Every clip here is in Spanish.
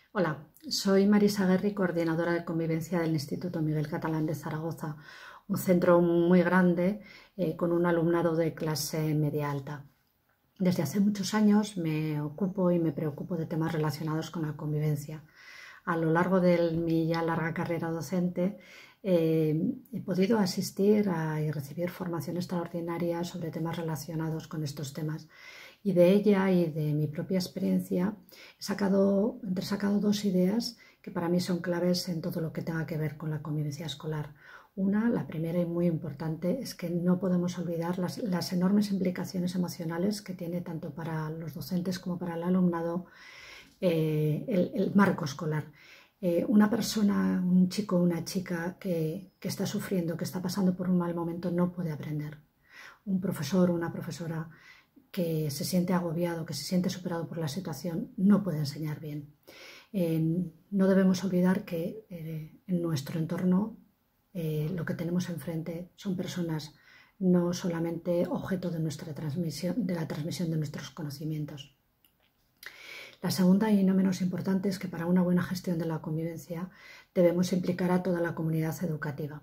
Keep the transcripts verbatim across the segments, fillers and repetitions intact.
Hola, soy Marisa Guerri, coordinadora de convivencia del Instituto Miguel Catalán de Zaragoza, un centro muy grande eh, con un alumnado de clase media alta. Desde hace muchos años me ocupo y me preocupo de temas relacionados con la convivencia. A lo largo de mi ya larga carrera docente eh, he podido asistir a, y recibir formación extraordinaria sobre temas relacionados con estos temas. Y de ella y de mi propia experiencia he sacado, he sacado dos ideas que para mí son claves en todo lo que tenga que ver con la convivencia escolar. Una, la primera y muy importante, es que no podemos olvidar las, las enormes implicaciones emocionales que tiene tanto para los docentes como para el alumnado eh, el, el marco escolar. Eh, una persona, un chico o una chica que, que está sufriendo, que está pasando por un mal momento, no puede aprender. Un profesor o una profesora que se siente agobiado, que se siente superado por la situación, no puede enseñar bien. Eh, no debemos olvidar que eh, en nuestro entorno eh, lo que tenemos enfrente son personas, no solamente objeto de, nuestra transmisión, de la transmisión de nuestros conocimientos. La segunda y no menos importante es que para una buena gestión de la convivencia debemos implicar a toda la comunidad educativa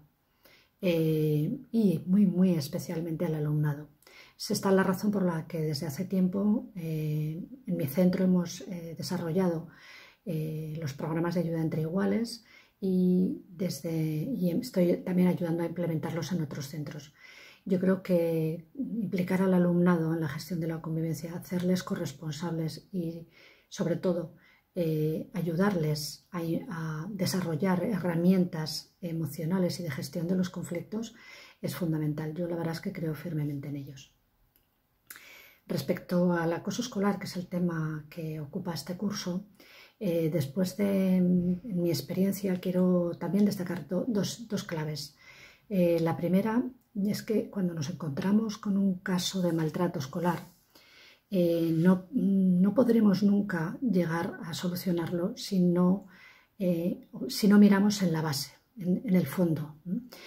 eh, y muy, muy especialmente al alumnado. Esta es la razón por la que desde hace tiempo eh, en mi centro hemos eh, desarrollado eh, los programas de ayuda entre iguales y, desde, y estoy también ayudando a implementarlos en otros centros. Yo creo que implicar al alumnado en la gestión de la convivencia, hacerles corresponsables y sobre todo eh, ayudarles a, a desarrollar herramientas emocionales y de gestión de los conflictos es fundamental. Yo la verdad es que creo firmemente en ellos. Respecto al acoso escolar, que es el tema que ocupa este curso, eh, después de en mi experiencia quiero también destacar do, dos, dos claves. Eh, la primera es que cuando nos encontramos con un caso de maltrato escolar, eh, no, no podremos nunca llegar a solucionarlo si no, eh, si no miramos en la base, en, en el fondo.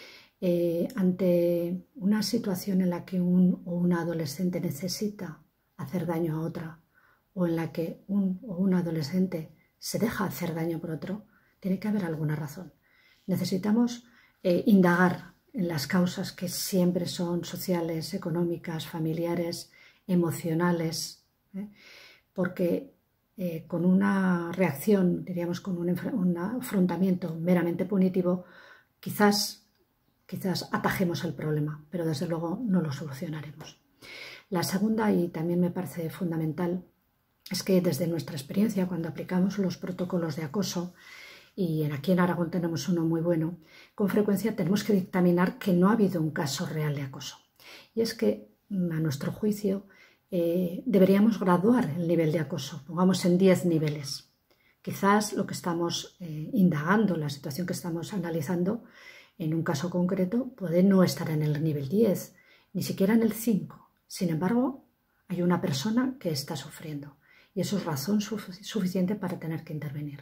Eh, ante una situación en la que un o una adolescente necesita hacer daño a otra o en la que un o una adolescente se deja hacer daño por otro, tiene que haber alguna razón. Necesitamos eh, indagar en las causas que siempre son sociales, económicas, familiares, emocionales, ¿eh? porque eh, con una reacción, diríamos con un, un afrontamiento meramente punitivo, quizás Quizás atajemos el problema, pero desde luego no lo solucionaremos. La segunda, y también me parece fundamental, es que desde nuestra experiencia, cuando aplicamos los protocolos de acoso, y aquí en Aragón tenemos uno muy bueno, con frecuencia tenemos que dictaminar que no ha habido un caso real de acoso. Y es que, a nuestro juicio, eh, deberíamos graduar el nivel de acoso, pongamos en diez niveles. Quizás lo que estamos eh, indagando, la situación que estamos analizando, en un caso concreto puede no estar en el nivel diez, ni siquiera en el cinco. Sin embargo, hay una persona que está sufriendo y eso es razón suficiente para tener que intervenir.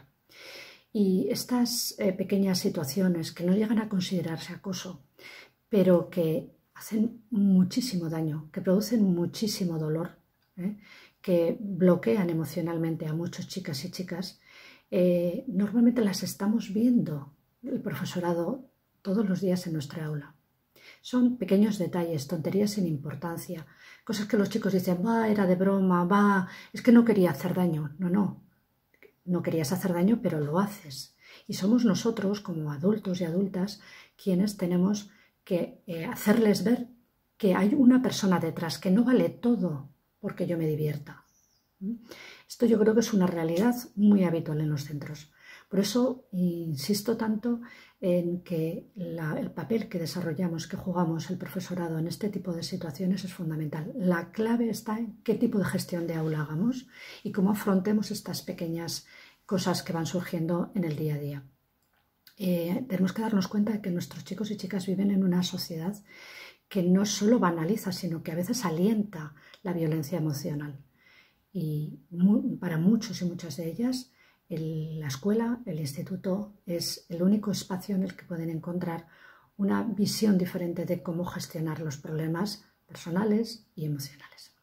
Y estas eh, pequeñas situaciones que no llegan a considerarse acoso, pero que hacen muchísimo daño, que producen muchísimo dolor, ¿eh? que bloquean emocionalmente a muchas chicas y chicas, eh, normalmente las estamos viendo el profesorado todos los días en nuestra aula. Son pequeños detalles, tonterías sin importancia, cosas que los chicos dicen, va, era de broma, va, es que no quería hacer daño. No, no, no querías hacer daño, pero lo haces. Y somos nosotros, como adultos y adultas, quienes tenemos que eh, hacerles ver que hay una persona detrás, que no vale todo porque yo me divierta. Esto yo creo que es una realidad muy habitual en los centros. Por eso insisto tanto en que la, el papel que desarrollamos, que jugamos el profesorado en este tipo de situaciones es fundamental. La clave está en qué tipo de gestión de aula hagamos y cómo afrontemos estas pequeñas cosas que van surgiendo en el día a día. Eh, tenemos que darnos cuenta de que nuestros chicos y chicas viven en una sociedad que no solo banaliza, sino que a veces alienta la violencia emocional. Y muy, para muchos y muchas de ellas, el, la escuela, el instituto, es el único espacio en el que pueden encontrar una visión diferente de cómo gestionar los problemas personales y emocionales.